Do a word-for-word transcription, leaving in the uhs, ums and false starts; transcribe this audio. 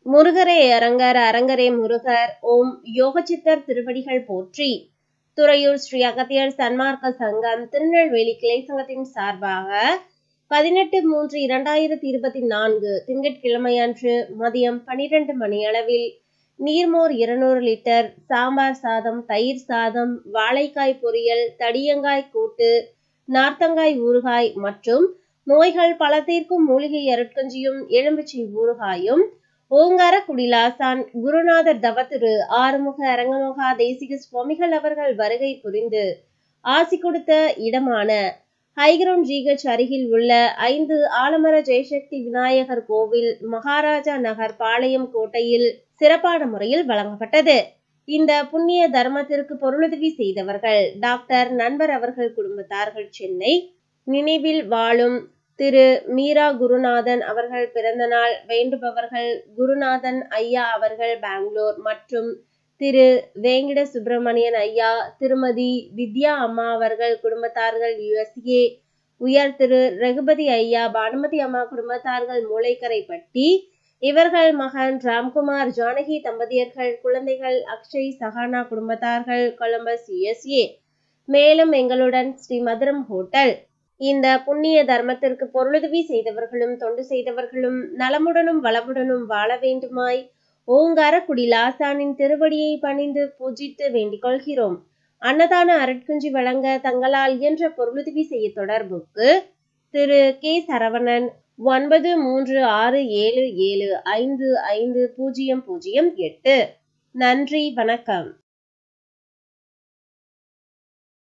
முருகரே அரங்கர் அரங்கரே முருகர். ஓம் யோகசித்தர் திருவடிகள் போற்றி. துறையூர் ஸ்ரீ அகத்தியர் சன்மார்க்க சங்கம் திருநெல்வேலி கிளை சங்கத்தின் சார்பாக பதினெட்டு மூன்று இரண்டாயிரத்தி இருபத்தி நான்கு திங்கட்கிழமையன்று மதியம் பனிரெண்டு மணியளவில் நீர்மோர் இருநூறு லிட்டர், சாம்பார் சாதம், தயிர் சாதம், வாழைக்காய் பொரியல், தடியங்காய் கூட்டு, நார்த்தங்காய் ஊறுகாய் மற்றும் நோய்கள் பல தீர்க்கும் மூலிகை அருட்கஞ்சியும் எலும்பிச்சை ஊறுகாயும் ஓங்கார குடிலாசான் குருநாதர் தவத்திரு ஆறுமுக அரங்கமகா தேசிக சுவாமிகள் அவர்கள் வருகை புரிந்து ஆசி கொடுத்த இடமான ஹைகிரவுண்ட் ஜிஹெச் அருகில் உள்ள ஐந்து ஆலமர ஜெயசக்தி விநாயகர் கோவில், மகாராஜா நகர், பாளையம் கோட்டையில் சிறப்பான முறையில் வழங்கப்பட்டது. இந்த புண்ணிய தர்மத்திற்கு பொருளுதவி செய்தவர்கள் டாக்டர் நண்பர் அவர்கள் குடும்பத்தார்கள் சென்னை. நினைவில் வாழும் திரு மீரா குருநாதன் அவர்கள் பிறந்த நாள் வேண்டுபவர்கள் குருநாதன் ஐயா அவர்கள் பெங்களூர் மற்றும் திரு வேங்கிட சுப்பிரமணியன் ஐயா, திருமதி வித்யா அம்மா அவர்கள் குடும்பத்தார்கள் யுஎஸ்ஏ, உயர் திரு ரகுபதி ஐயா, பானுமதி அம்மா குடும்பத்தார்கள் மூளைக்கரைப்பட்டி, இவர்கள் மகன் ராம்குமார், ஜானகி தம்பதியர்கள், குழந்தைகள் அக்ஷய், சஹானா குடும்பத்தார்கள் கொலம்பஸ் யுஎஸ்ஏ. மேலும் எங்களுடன் ஸ்ரீ மதுரம் ஹோட்டல். இந்த புண்ணிய தர்மத்திற்கு பொருளுதவி செய்தவர்களும் தொண்டு செய்தவர்களும் நலமுடனும் வளமுடனும் வாழ வேண்டுமாய் ஓங்கார குடிலாசானின் திருவடியை பணிந்து பூஜித்து வேண்டிக் கொள்கிறோம். அன்னதான அருட்கஞ்சி வழங்க தங்களால் இயன்ற பொருளுதவி செய்ய தொடர்புக்கு திரு கே சரவணன் ஒன்பது மூன்று ஆறு ஏழு ஏழு ஐந்து ஐந்து பூஜ்ஜியம் பூஜ்ஜியம் எட்டு. நன்றி, வணக்கம்.